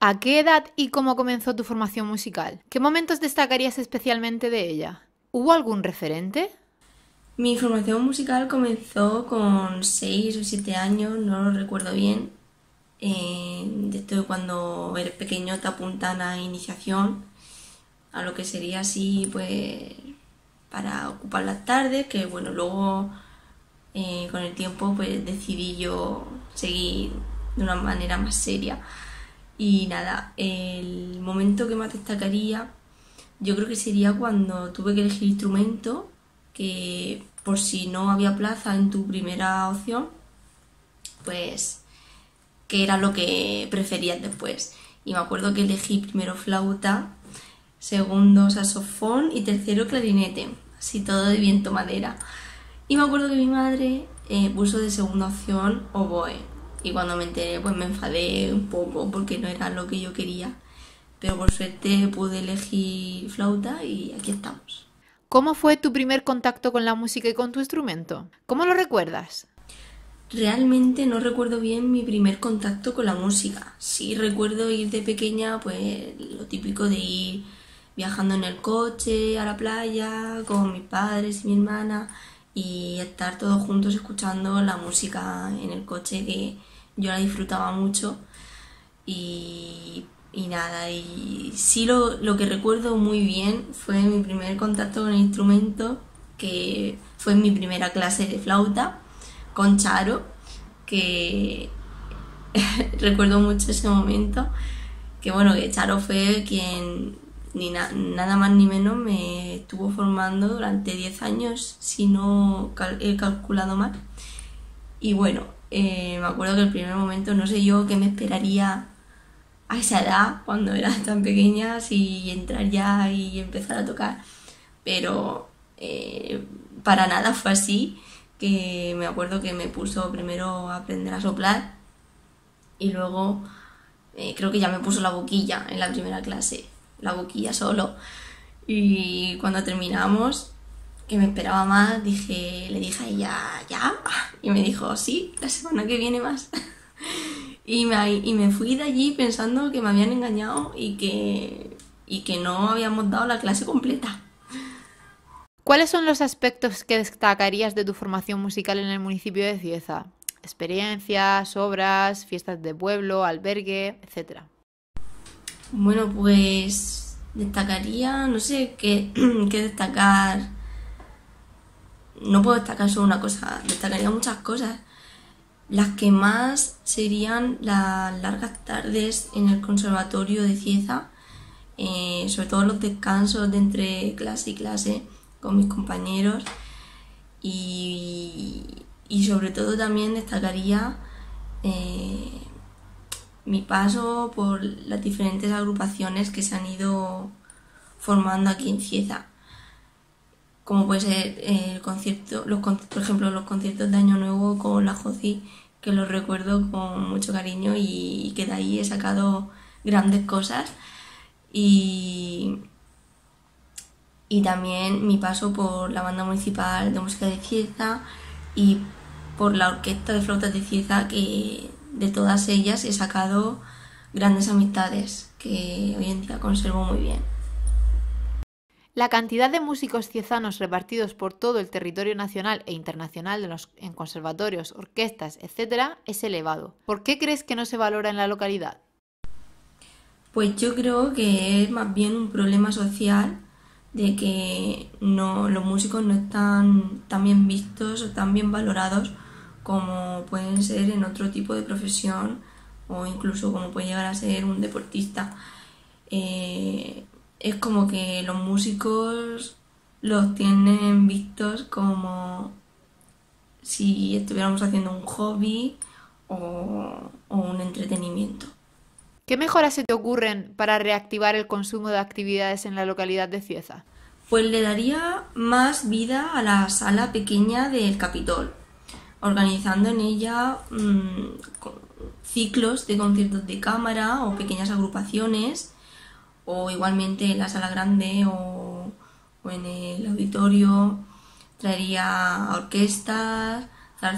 ¿A qué edad y cómo comenzó tu formación musical? ¿Qué momentos destacarías especialmente de ella? ¿Hubo algún referente? Mi formación musical comenzó con 6 o 7 años, no lo recuerdo bien. De esto cuando eres pequeño te apuntan a iniciación, a lo que sería así, pues, para ocupar las tardes, que bueno, luego con el tiempo pues decidí yo seguir de una manera más seria. Y nada, el momento que más destacaría yo creo que sería cuando tuve que elegir instrumento, que por si no había plaza en tu primera opción, pues que era lo que preferías después. Y me acuerdo que elegí primero flauta, segundo saxofón y tercero clarinete, así todo de viento madera. Y me acuerdo que mi madre puso de segunda opción oboe. Y cuando me enteré pues me enfadé un poco porque no era lo que yo quería. Pero por suerte pude elegir flauta y aquí estamos. ¿Cómo fue tu primer contacto con la música y con tu instrumento? ¿Cómo lo recuerdas? Realmente no recuerdo bien mi primer contacto con la música. Sí recuerdo ir de pequeña, pues lo típico de ir viajando en el coche a la playa con mis padres y mi hermana y estar todos juntos escuchando la música en el coche, que yo la disfrutaba mucho. Y nada, y sí lo que recuerdo muy bien fue mi primer contacto con el instrumento, que fue en mi primera clase de flauta con Charo, que recuerdo mucho ese momento, que bueno, que Charo fue quien nada más ni menos me estuvo formando durante 10 años, si no he calculado mal. Y bueno, me acuerdo que el primer momento no sé yo qué me esperaría a esa edad, cuando era tan pequeña, si entrar ya y empezar a tocar, pero para nada fue así, que me acuerdo que me puso primero a aprender a soplar y luego creo que ya me puso la boquilla en la primera clase, la boquilla solo. Y cuando terminamos, que me esperaba más, le dije a ella, ¿ya? Y me dijo, sí, la semana que viene más. Y me fui de allí pensando que me habían engañado y que no habíamos dado la clase completa. ¿Cuáles son los aspectos que destacarías de tu formación musical en el municipio de Cieza? Experiencias, obras, fiestas de pueblo, albergue, etcétera. Bueno, pues destacaría, no sé qué destacar. No puedo destacar solo una cosa, destacaría muchas cosas. Las que más serían las largas tardes en el conservatorio de Cieza, sobre todo los descansos de entre clase y clase con mis compañeros, y sobre todo también destacaría mi paso por las diferentes agrupaciones que se han ido formando aquí en Cieza, como puede ser el concierto, por ejemplo los conciertos de Año Nuevo con la Joci, que los recuerdo con mucho cariño y que de ahí he sacado grandes cosas. Y también mi paso por la banda municipal de música de Cieza y por la orquesta de flautas de Cieza, que de todas ellas he sacado grandes amistades que hoy en día conservo muy bien. La cantidad de músicos ciezanos repartidos por todo el territorio nacional e internacional en conservatorios, orquestas, etc. es elevado. ¿Por qué crees que no se valora en la localidad? Pues yo creo que es más bien un problema social, de que los músicos no están tan bien vistos o tan bien valorados como pueden ser en otro tipo de profesión, o incluso como puede llegar a ser un deportista. Es como que los músicos los tienen vistos como si estuviéramos haciendo un hobby o un entretenimiento. ¿Qué mejoras se te ocurren para reactivar el consumo de actividades en la localidad de Cieza? Pues le daría más vida a la sala pequeña del Capitol, organizando en ella ciclos de conciertos de cámara o pequeñas agrupaciones, o igualmente en la sala grande o en el auditorio. Traería orquestas,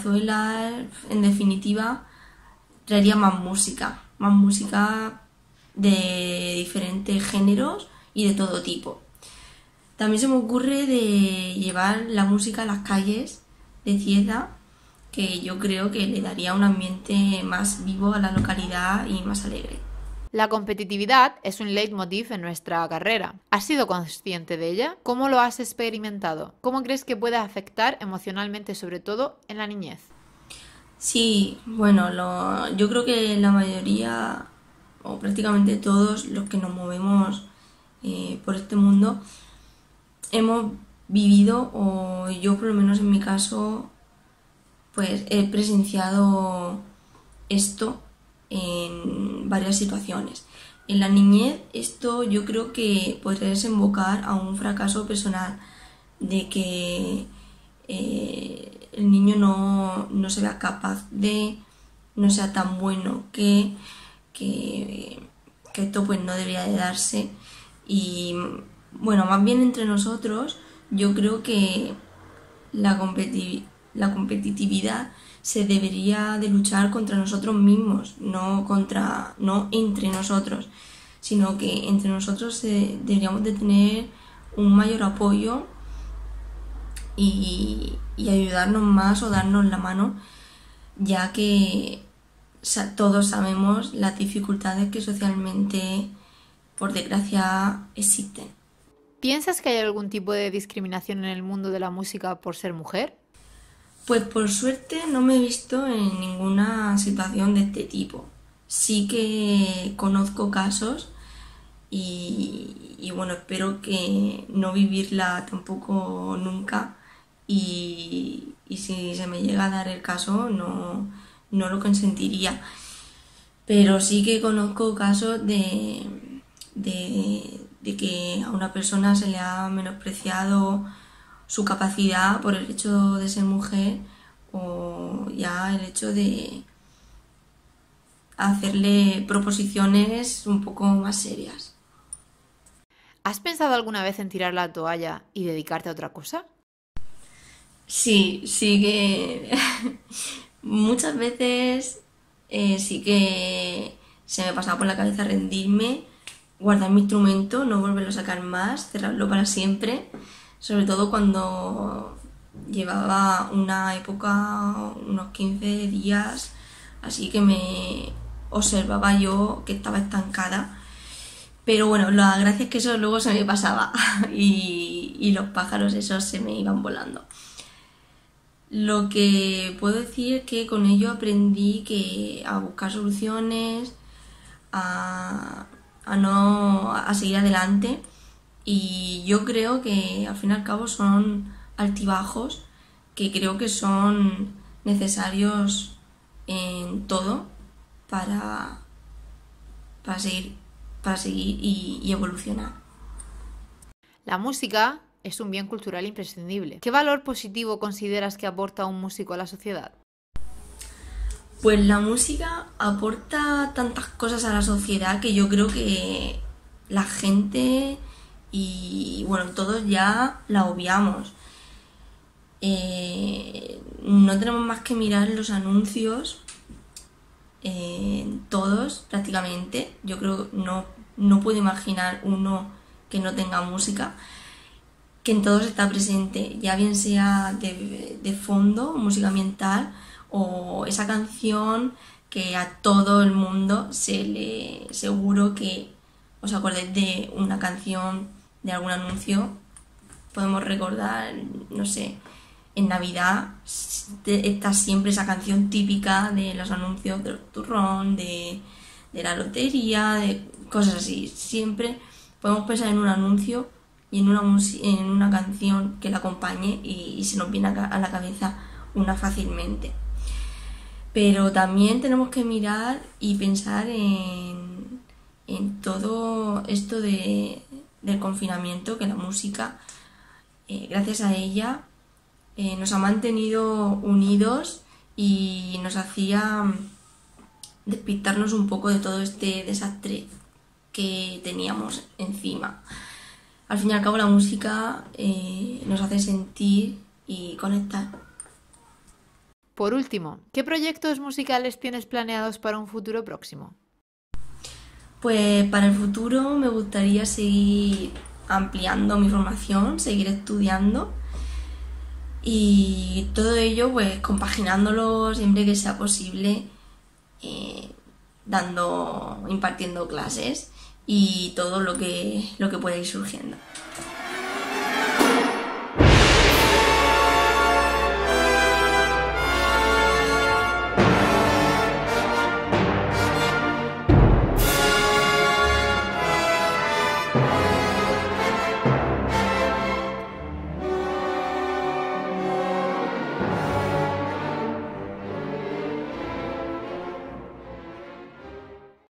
zarzuelas, en definitiva traería más música de diferentes géneros y de todo tipo. También se me ocurre de llevar la música a las calles de Cieza, que yo creo que le daría un ambiente más vivo a la localidad y más alegre. La competitividad es un leitmotiv en nuestra carrera. ¿Has sido consciente de ella? ¿Cómo lo has experimentado? ¿Cómo crees que puede afectar emocionalmente, sobre todo en la niñez? Sí, bueno, yo creo que la mayoría, o prácticamente todos los que nos movemos por este mundo, hemos vivido, o yo por lo menos en mi caso, pues he presenciado esto en varias situaciones. En la niñez esto yo creo que podría desembocar a un fracaso personal, de que el niño no se vea capaz de, no sea tan bueno que esto pues no debería de darse. Y bueno, más bien entre nosotros yo creo que la competitividad se debería de luchar contra nosotros mismos, no entre nosotros, sino que entre nosotros deberíamos de tener un mayor apoyo y ayudarnos más o darnos la mano, ya que todos sabemos las dificultades que socialmente, por desgracia, existen. ¿Piensas que hay algún tipo de discriminación en el mundo de la música por ser mujer? Pues por suerte no me he visto en ninguna situación de este tipo. Sí que conozco casos y bueno, espero que no vivirla tampoco nunca, y si se me llega a dar el caso no lo consentiría. Pero sí que conozco casos de que a una persona se le ha menospreciado su capacidad por el hecho de ser mujer, o ya el hecho de hacerle proposiciones un poco más serias. ¿Has pensado alguna vez en tirar la toalla y dedicarte a otra cosa? Sí que muchas veces sí que se me pasaba por la cabeza rendirme, guardar mi instrumento, no volverlo a sacar más, cerrarlo para siempre, sobre todo cuando llevaba una época, unos 15 días, así que me observaba yo que estaba estancada. Pero bueno, la gracia es que eso luego se me pasaba y los pájaros esos se me iban volando. Lo que puedo decir es que con ello aprendí a buscar soluciones, a seguir adelante, y yo creo que al fin y al cabo son altibajos que creo que son necesarios en todo para seguir y evolucionar. La música es un bien cultural imprescindible. ¿Qué valor positivo consideras que aporta un músico a la sociedad? Pues la música aporta tantas cosas a la sociedad que yo creo que la gente y bueno, todos ya la obviamos. No tenemos más que mirar los anuncios, todos prácticamente. Yo creo que no puedo imaginar uno que no tenga música, que en todos está presente, ya bien sea de fondo, música ambiental, o esa canción que a todo el mundo seguro que os acordáis de una canción de algún anuncio. Podemos recordar, no sé, en Navidad está siempre esa canción típica de los anuncios del turrón, de la lotería, de cosas así. Siempre podemos pensar en un anuncio y en una canción que la acompañe, y se nos viene a la cabeza una fácilmente. Pero también tenemos que mirar y pensar en todo esto del confinamiento, que la música, gracias a ella, nos ha mantenido unidos y nos hacía despistarnos un poco de todo este desastre que teníamos encima. Al fin y al cabo, la música nos hace sentir y conectar. Por último, ¿qué proyectos musicales tienes planeados para un futuro próximo? Pues para el futuro me gustaría seguir ampliando mi formación, seguir estudiando y todo ello pues compaginándolo siempre que sea posible, impartiendo clases y todo lo que pueda ir surgiendo.